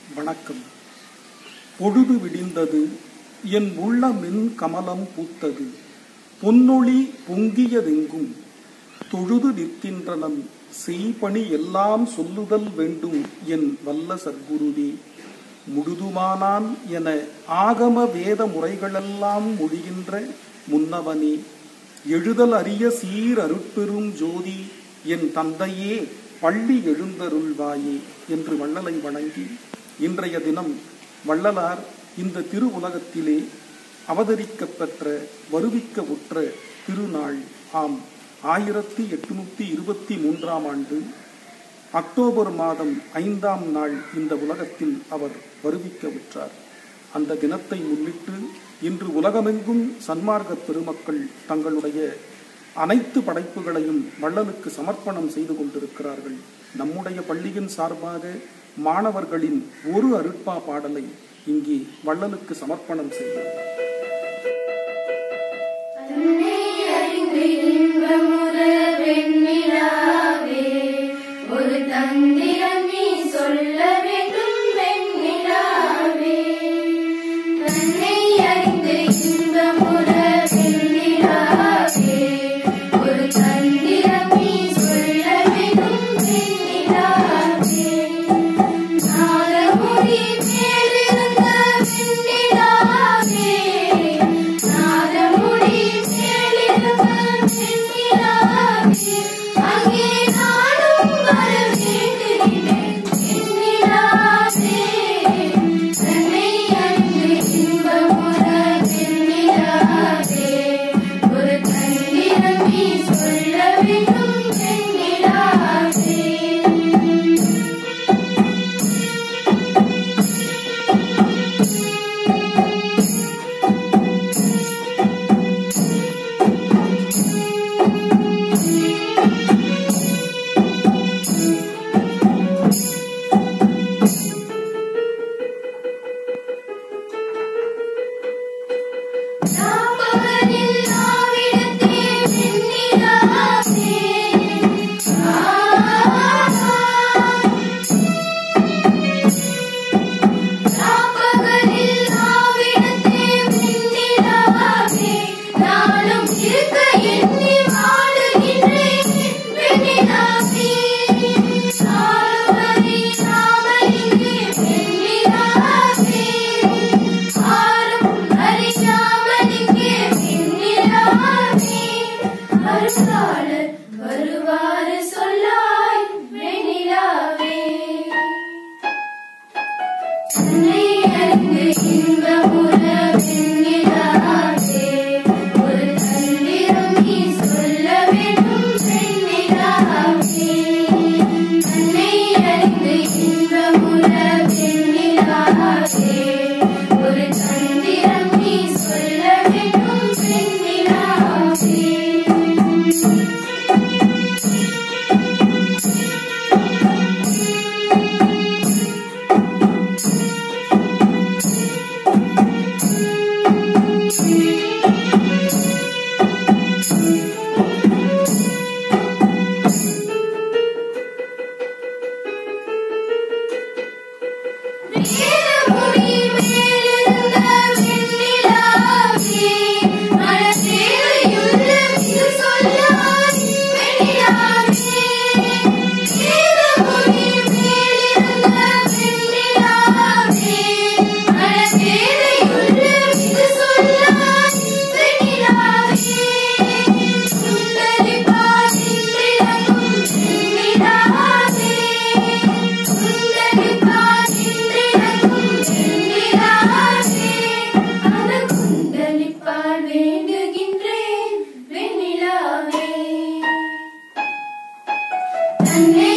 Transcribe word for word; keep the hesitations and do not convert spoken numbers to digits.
வணக்கம். பொழுது விடிந்தது, என் உள்ளமென் கமலம் பூத்தது, பொன்னொளி பொங்கியதெங்கும் தொழுது நிற்கின்றனன் செய்பணி எல்லாம் சொல்லுதல் வேண்டும் என் வல்ல சற்குருவே. முழுதுமானான் என ஆகம வேத முறைகளெல்லாம் மொழிகின்ற முன்னவனே, எழுதல் அறிய சீர் அருட்பெரும் ஜோதி என் தந்தையே பள்ளி எழுந்தருள்வாயே என்று வள்ளலை வணங்கி, இன்றைய தினம் வள்ளலார் இந்த திரு உலகத்திலே அவதரிக்கப்பெற்ற வருவிக்க உற்ற திருநாள் ஆம். ஆயிரத்தி எட்டுநூத்தி இருபத்தி மூன்றாம் ஆண்டு அக்டோபர் மாதம் ஐந்தாம் நாள் இந்த உலகத்தில் அவர் வருவிக்க உற்றார். அந்த தினத்தை முன்னிட்டு இன்று உலகமெங்கும் சன்மார்க்க பெருமக்கள் தங்களுடைய அனைத்து படைப்புகளையும் வள்ளலுக்கு சமர்ப்பணம் செய்து கொண்டிருக்கிறார்கள். நம்முடைய பள்ளியின் சார்பாக மாணவர்களின் ஒரு அருட்பா பாடலை இங்கே வள்ளலுக்கு சமர்ப்பணம் செய்வோம். ஒரு தந்திரம் நீ சொல்ல வேண்டும் வெண்ணிலாவே, தன்னை அறிந்து இன்பமுற வெண்ணிலாவே. ஒரு தந்திரம் நீ சொல்ல வேண்டும் வெண்ணிலாவே, நாதமுடி மேலிருந்த வெண்ணிலாவே, நாதமுடி மேலிருந்த வெண்ணிலாவே, அங்கே நானும் வர வேண்டுகிறேன் வெண்ணிலாவே. தன்னை அறிந்து இன்பமுற வெண்ணிலாவே, ஒரு தந்திரம் நீ சொல்ல வேண்டும் வெண்ணிலாவே. ராப்பகலில் நாவிடத்தே வெண்ணிலாவே, ராப்பகலில் நாவிடத்தே வெண்ணிலாவே, நானும் இருக்க எண்ணி வாழுகின்றேன் வெண்ணிலாவே. சாருவரி ராமலிங்கே வெண்ணிலாவே, ஆரும் அறியாமலிங்கே வெண்ணிலாவே. அருளாளர் வருவாறு சொல்லாய் வெண்ணிலாவே, தன்னை அறிந்து இன்பமுற வெண்ணிலாவே. ஒரு தந்திரம் நீ சொல்ல வேண்டும் வெண்ணிலாவே, தன்னை அறிந்து இன்பமுற வெண்ணிலாவே. ஒரு தந்திரம் நீ சொல்ல வேண்டும் வெண்ணிலாவே. வேதமுடி மேலிருந்த வெண்ணிலாவே, மனதேரையுள்ள இது சொல்லாய் வெண்ணிலாவே. வேதமுடி மேலிருந்த வெண்ணிலாவே, மனதேரையுள்ள இது சொல்லாய் வெண்ணிலாவே. சுந்தரிப்பாய் இன்றிரங்கும் வெண்ணிலாவே, சுந்தரிப்பாய் இன்றிரங்கும் வெண்ணிலாவே. அந்த குந்தலிப்பால் வேண்டுகின்றேன் வெண்ணிலாவே, தன்னை